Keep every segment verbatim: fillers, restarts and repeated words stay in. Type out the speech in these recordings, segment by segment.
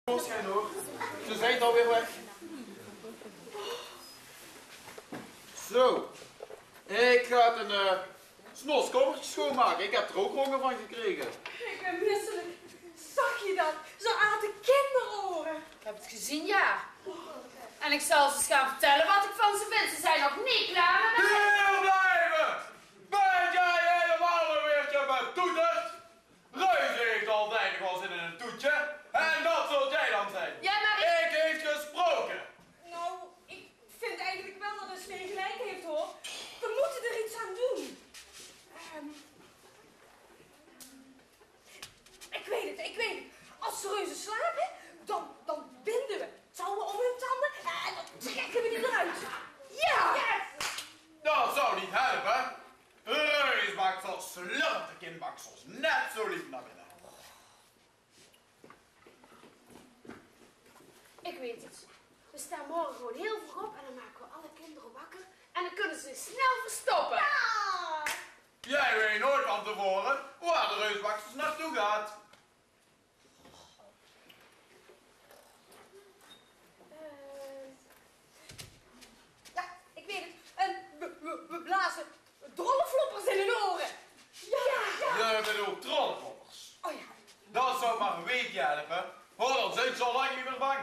Schijn hoor. Ze zijn alweer weg. Zo. Ik ga een uh, snoskomertje schoonmaken. Ik heb er ook honger van gekregen. Ik ben misselijk. Zag je dat? Zo aten kinderoren. Ik heb het gezien, ja. En ik zal ze eens gaan vertellen wat ik van ze vind. Ze zijn nog niet klaar met mij. Hier blijven! Ben jij helemaal een weertje met toeters? Reuze heeft altijd nog wel zin in een toetje. En dat zult jij dan zijn. Ja, maar ik... Ik heeft gesproken. Nou, ik vind eigenlijk wel dat het Smee gelijk heeft, hoor. We moeten er iets aan doen. Um, ik weet het, ik weet het. Als de reuzen slapen, dan, dan binden we touwen om hun tanden en dan trekken we die eruit. Ja! Yes! Dat zou niet helpen. Reusbaksel slurpt de kinbaksels net zo lief naar binnen. Ik weet het. We staan morgen gewoon heel vroeg op en dan maken we alle kinderen wakker. En dan kunnen ze zich snel verstoppen. Ja! Jij weet nooit van tevoren waar de reusbaksels naartoe gaat. Ja, ik weet het. En we, we, we blazen drollenfloppers in hun oren. Ja, ja. Je bedoelt trollenkoppers. Oh ja. Dat zou maar een weekje helpen. Oh, dan zijn ze al lang niet meer bang.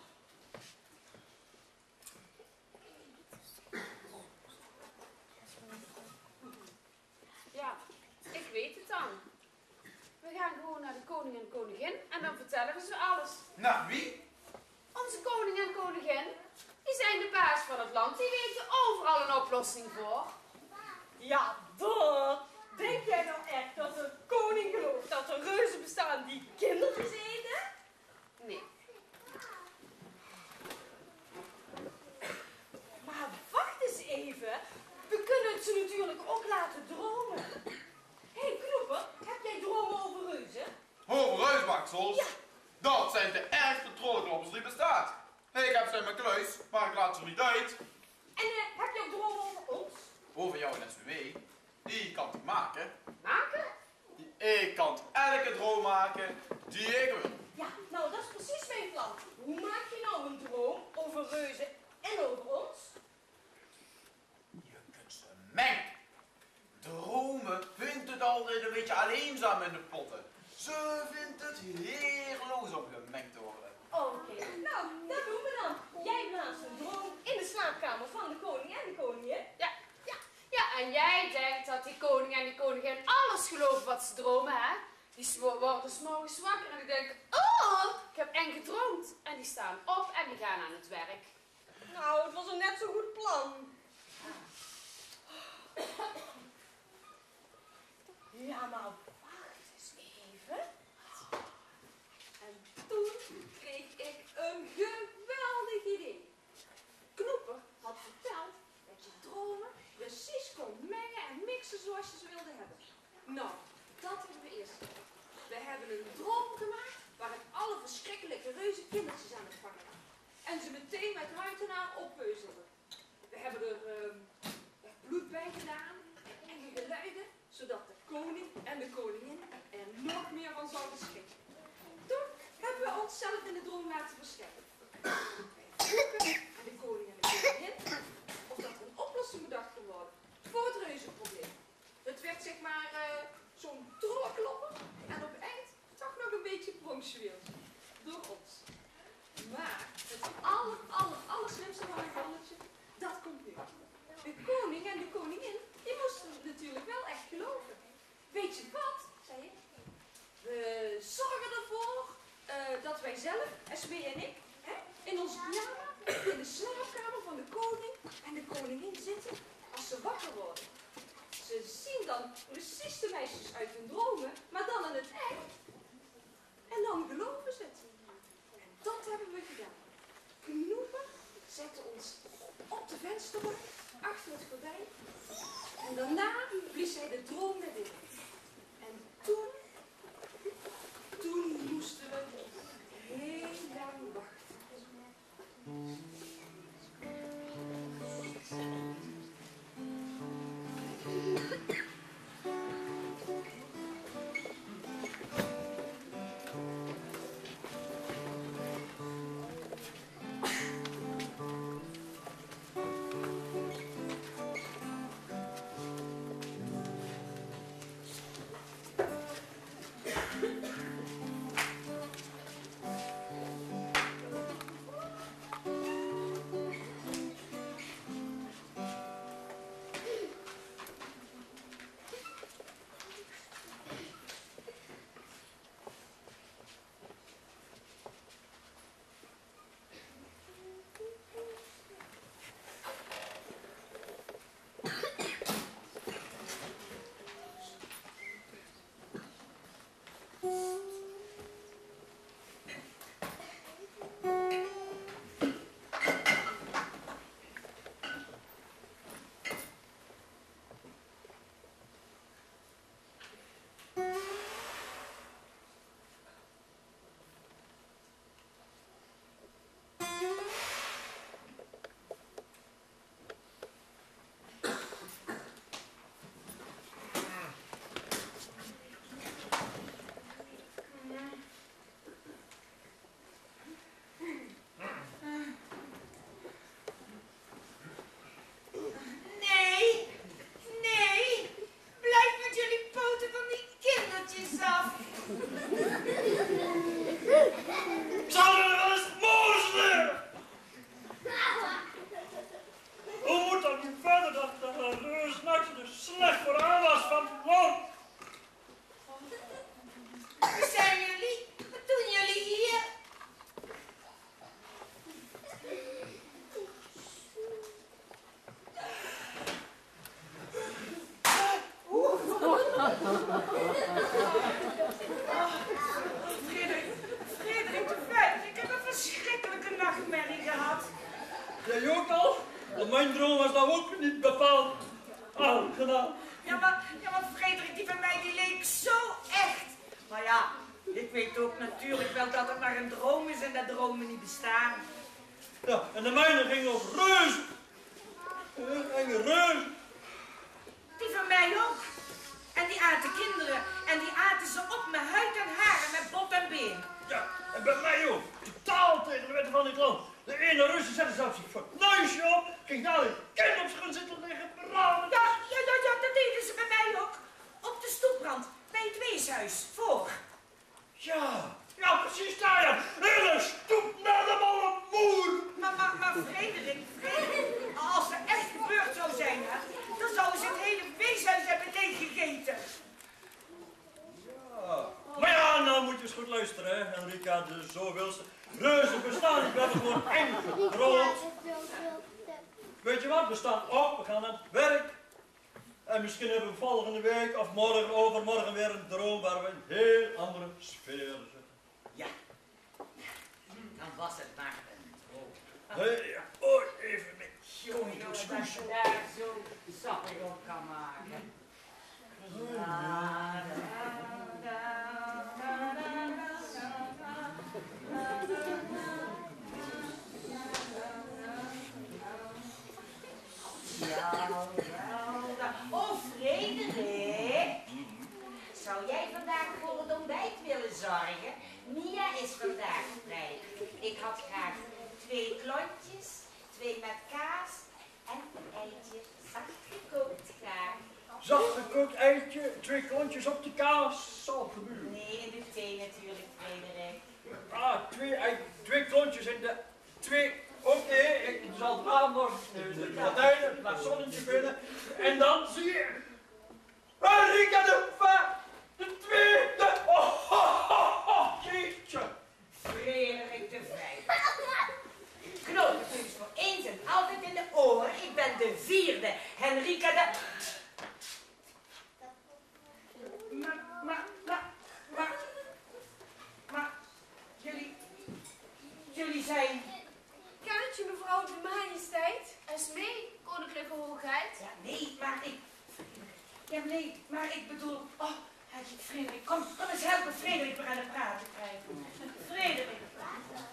Ja, ik weet het dan. We gaan gewoon naar de koning en de koningin en dan vertellen we ze alles. Nou, wie? Onze koning en koningin, die zijn de baas van het land. Die weten overal een oplossing voor. Ja, duh. Denk jij nou echt dat de koning gelooft dat er reuzen bestaan die kindertjes eten? Nee. Maar wacht eens even. We kunnen het ze natuurlijk ook laten dromen. Hé, hey, Knoeper, heb jij dromen over reuzen? Over reusbaksels? Ja. Dat zijn de ergste trollenkloppers die bestaat. Ik heb ze in mijn kluis, maar ik laat ze niet uit. En uh, heb je ook dromen over ons? Over jou en S W W. Die kan ik maken. Maken? Ik kan elke droom maken die ik wil. Ja, nou dat is precies mijn plan. Hoe maak je nou een droom over reuzen en over ons? Je kunt ze mengen. Dromen vindt het altijd een beetje alleenzaam in de potten. Ze vindt het heerloos om gemengd te worden. Oké, okay. Nou, dat doen we dan. Jij blaast een droom in de slaapkamer van de koning en de koningin. Ja, ja, ja. En jij denkt dat die koning en die koningin alles geloven wat ze dromen, hè? Die worden 's morgens wakker en die denken, oh, ik heb eng gedroomd. En die staan op en die gaan aan het werk. Nou, het was een net zo goed plan. Ja, maar wacht eens even. En toen kreeg ik een geweldig idee. Knoeper had verteld dat je dromen precies kon mengen en mixen zoals je ze wilde hebben. Nou, dat hebben we eerst gedaan. We hebben een droom gemaakt waarin alle verschrikkelijke reuze kindertjes aan het vangen waren. En ze meteen met ruimtenaar oppeuzelden. We hebben er uh, bloed bij gedaan en geluiden, zodat de koning en de koningin er nog meer van zouden schrikken. Toen hebben we onszelf in de droom laten verschijnen. Wij vroegen aan de koning en de koningin of dat er een oplossing bedacht kon worden voor het reuzenprobleem. Het werd zeg maar uh, zo'n trollenklopper en op het eind toch nog een beetje pronkjuweeltje. Door ons. Maar het aller, aller, aller slimste van het balletje, dat komt nu. De koning en de koningin, die moesten natuurlijk wel echt geloven. Weet je wat, zei ik? We zorgen ervoor uh, dat wij zelf, S W en ik, hè, in onze pyjama, in de slaapkamer van de koning en de koningin zitten als ze wakker worden. Ze zien dan precies de meisjes uit hun dromen, maar dan in het echt. En dan geloven ze het. En dat hebben we gedaan. Knoepen zette ons op de vensterbank, achter het gordijn. En daarna blies hij de droom weer in. En toen, toen moesten we heel lang wachten. Jij ook al? Want mijn droom was nou ook niet bepaald aangenaam. Ja, maar, ja, maar Frederik, die van mij, die leek zo echt. Maar ja, ik weet ook natuurlijk wel dat het maar een droom is en dat dromen niet bestaan. Ja, en de mijne ging over reuzen. En reuzen. Die van mij ook. En die aten kinderen. En die aten ze op met huid en haar en met bot en been. Ja, en bij mij ook. Totaal tegen de wetten van dit land. De ene Russen zette zelfs zich voor het neusje op. Ging daar een kind op zijn zitten liggen. Braven. Ja, ja, ja, ja, dat deden ze bij mij ook. Op de stoeprand. Bij het weeshuis. Voor. Ja, ja, precies daar, ja. Hele stoep naar de malle moer. Maar, maar, maar Frederik, Frederik, als er echt gebeurd zou zijn, hè, dan zouden ze het hele weeshuis hebben leeggegeten. Ja. Maar ja, nou moet je eens goed luisteren, hè, Henrika, de zoveelste. Reuzen bestaan niet, we hebben gewoon enkel droom. Weet je wat, we staan op, we gaan aan het werk. En misschien hebben we volgende week of morgen, overmorgen weer een droom waar we een heel andere sfeer zitten. Ja, dan was het maar een droom. Hé, ja, oh, even mee. Jongen, dat je daar zo sappig op kan maken. Ja, oh, Frederik. Zou jij vandaag voor het ontbijt willen zorgen? Mia is vandaag vrij. Ik had graag twee klontjes, twee met kaas en een eitje zacht gekookt graag. Zacht gekookt eitje, twee klontjes op de kaas, zal gebeuren. Nee, in de thee natuurlijk, Frederik. Ah, twee, ei, twee klontjes in de... Twee... Oké, okay, ik zal vanavond nog de gordijnen, laat zonnetje binnen. En dan zie je... Henrika de va... De tweede... Oh, oh, oh, oh, jeetje. Frederik de Vrij. Knoop het dus voor eens en altijd in de oren. Ik ben de vierde. Henrika de... Maar, maar, maar, maar... Maar... Jullie... Jullie zijn... Kent je mevrouw de majesteit? Esmee, koninklijke hoogheid? Ja, nee, maar ik... Ja, nee, maar ik bedoel... Oh, Frederik, kom, kom eens helpen Frederik weer aan het praten krijgen. Frederik.